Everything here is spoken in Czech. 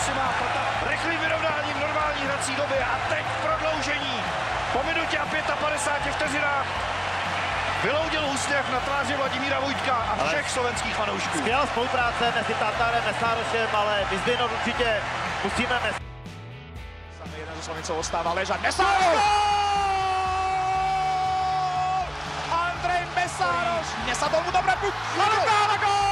má rychlým vyrovnáním normální hrací doby a teď prodloužení. Po minutě a 55 vteřinách vyloudil úsměv na tváři Vladimíra Vojtka a všech slovenských fanoušků. Skvělá spolupráce mezi Tatárem a Mesárošem, ale vyzdvihnout určitě musíme Jeden ze Slovincov ostáva ležať. Mesároš! Andrej Mesároš! Nesadol mu dobre puť! A gól!